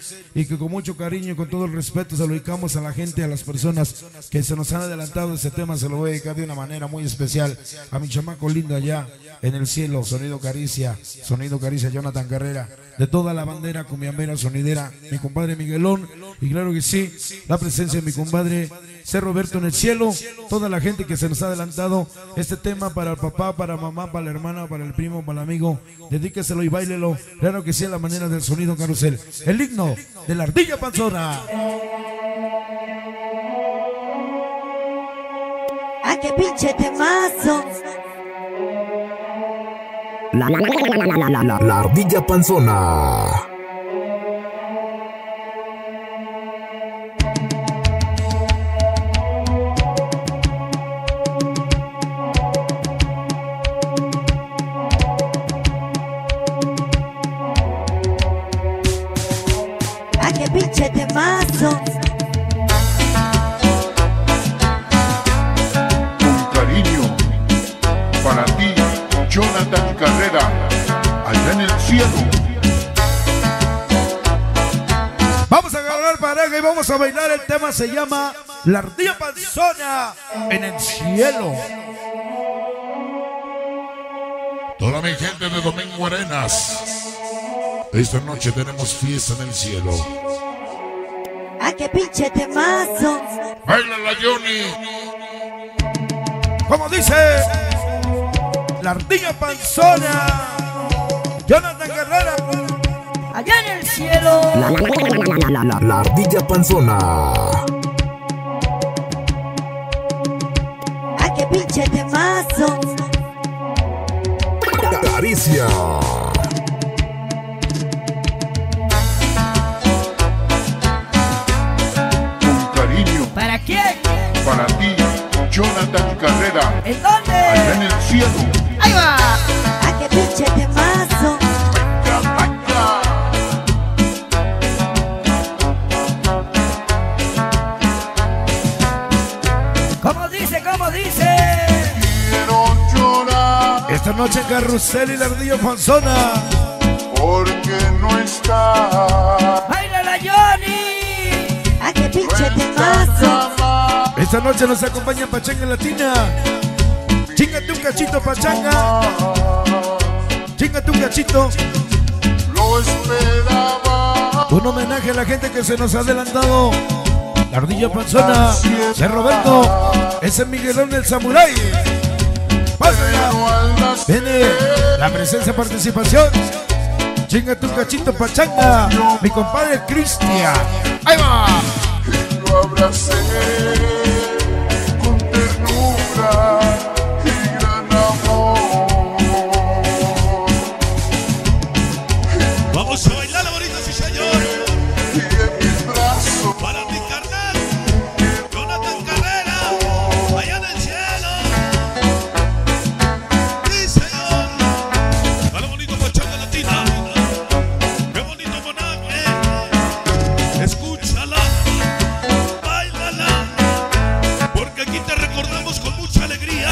y que con mucho cariño y con todo el respeto se lo dedicamos a la gente, a las personas que se nos han adelantado este tema. Se lo voy a dedicar de una manera muy especial a mi chamaco lindo allá en el cielo, Sonido Caricia, Jonathan Carrera, de toda la bandera cumbiambera sonidera, mi compadre Miguelón, y claro que sí, la presencia de mi compadre C. Roberto en el cielo, toda la gente que se nos ha adelantado este tema para el papá, para mamá, para la hermana, para el primo, para el amigo, dedíqueselo y báilelo, claro que sí, a la manera del sonido carrusel, el himno de la ardilla panzona. ¡Ah, qué pinche temazo! La ardilla panzona. ¡Ah, qué pinche temazo! Con cariño para ti, Jonathan Carrera, allá en el cielo. Vamos a agarrar pareja y vamos a bailar. El tema se llama La ardilla panzona en el cielo. Toda mi gente de Domingo Arenas, esta noche tenemos fiesta en el cielo. ¡Ah, qué pinche temazo! ¡Bailala, Johnny! Como dice la ardilla panzona, Jonathan Carrera, ¡Allá en el cielo! La ardilla panzona. ¡Ah, qué pinche temazo! Caricia. Con cariño ¿Para quién? para ti, Jonathan Carrera, ¿En dónde? allá en el cielo. ¡Ahí va! ¡Ah, qué pinche temazo! ¿Cómo dice? ¿Cómo dice? Quiero llorar esta noche en carrusel y la ardilla panzona. porque no está. ¡Báilala, Johnny! ¡Ah, qué pinche temazo! Esta noche nos acompaña Pachanga Latina. Chíngate un cachito, Pachanga. Chíngate un cachito. Lo esperaba. Un homenaje a la gente que se nos ha adelantado. La ardilla panzona, de Roberto. Ese es Miguelón el Samurai. Pásala. Viene la presencia, participación. Chíngate un cachito, Pachanga. Mi compadre Cristian. Ahí va. Lo abracé con ternura y gran amor. Vamos a bailar la bonita, sí señor. Y en mis brazos Para mi carnal, Jonathan Carrera, allá en el cielo. Sí señor. Para bonito Pachanga Latina. Qué bonito monaje. Escúchala, báilala, porque aquí te recordamos con mucha alegría.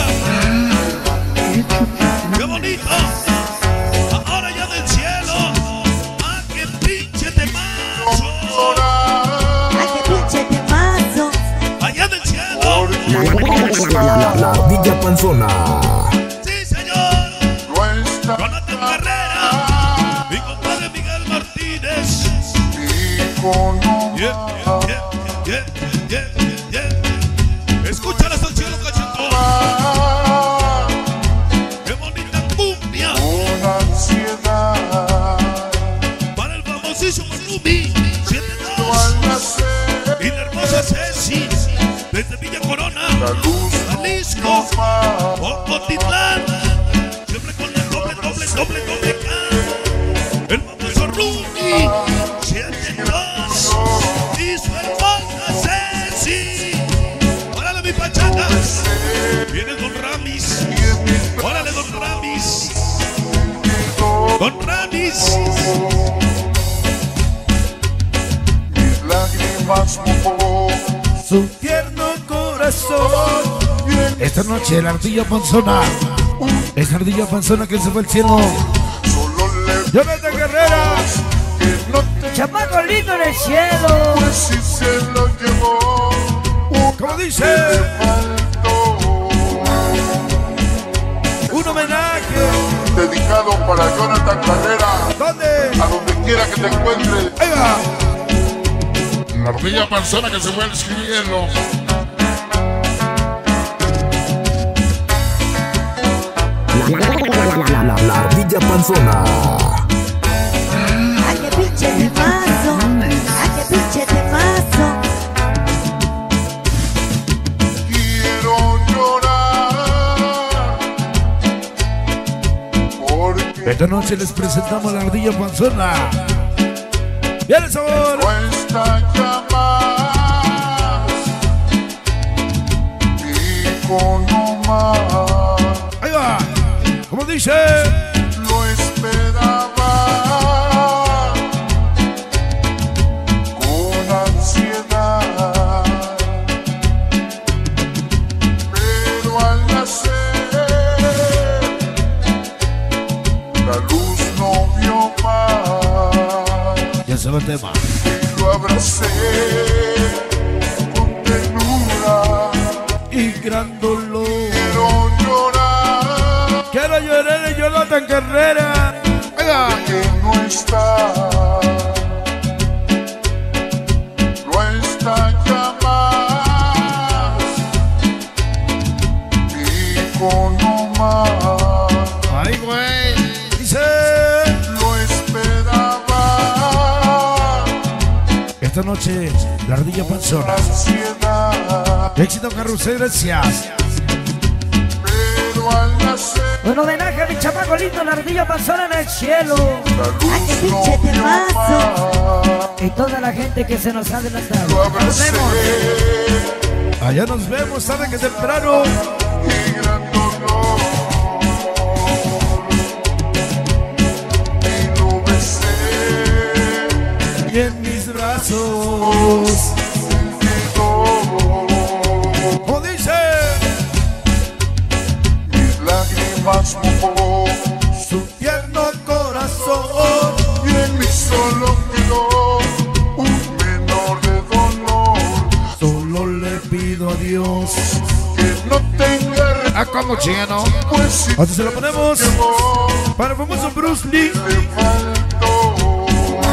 Qué bonito. Ahora ya del cielo. ¡Ah, qué pinche temazo! ¡Ah, qué pinche temazo! Allá del cielo. La ardilla panzona. Sí, señor. no está. Jonathan Carrera. Mi compadre Miguel Martínez. Y con un Yeah, yeah, yeah, yeah, yeah. Escúchala hasta el cielo, cachito. mar, Qué bonita cumbia. con ansiedad. Para el famosísimo Nubi. 7-2. Al nacer Y la hermosa Ceci. Desde Villa Corona. la luz Jalisco. nos va. Ocotitlán. Siempre con el doble K. El famoso Rudy. 7-2. Y su hermosa Ceci. Órale, mi pachanga. Viene Don Ramis. Órale, Don Ramis. Don Ramis. Mis lágrimas mojó. Su tierno corazón. Esta noche la ardilla panzona. Esa ardilla panzona que se fue al cielo. Solo le Jonathan Carrera. que no te Chamaco lindo en el cielo. pues si se lo llevó Como dice, faltó. un homenaje. Dedicado para Jonathan Carrera, ¿Dónde? a donde quiera que te encuentres. Ahí va. La ardilla panzona que se fue escribiendo. La ardilla panzona. A que pinche temazo. A que pinche temazo. Quiero llorar porque Esta noche les presentamos la ardilla panzona. ¡Bien el sabor! cuesta llamar y con no más Ahí va. Como dice, lo esperaba con ansiedad, pero al nacer la luz no vio más. ya se va el tema. Lo abracé con ternura, Y gran dolor. quiero llorar Quiero llorar de Jonathan Carrera. Ahí va. que no está, no está ya más, y con no más, Ay, güey. Dice, lo esperaba, esta noche la ardilla panzona. ansiedad, Éxito Carrusel, gracias. pero al nacer Un homenaje a mi chamaco lindo, la ardilla panzona en el cielo. la A que luz pinche no vio temazo. más. Y toda la gente que se nos ha adelantado. Lo Nos abracé vemos. Allá nos vemos, sabe que temprano. y gran dolor, y lo besé, Y en mis brazos. y todo, Como dice, mis lágrimas mojó, su tierno corazón. y en mí solo quedó un menor de dolor, Solo le pido a Dios. que no tenga ¿A cómo chino? pues si Así se lo ponemos llevó, para el famoso Bruce Lee. le faltó.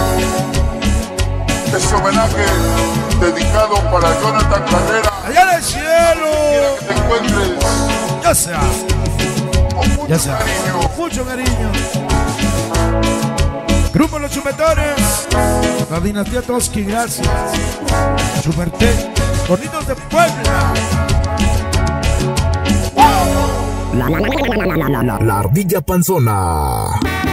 Este homenaje dedicado para Jonathan Carrera, Allá en el cielo. que te encuentres Ya sea, con mucho ya sea. cariño. Mucho cariño. Grupo Los Chupetones. La dinastía Toski, gracias. Chuperte. Bonitos de Puebla. La ardilla panzona.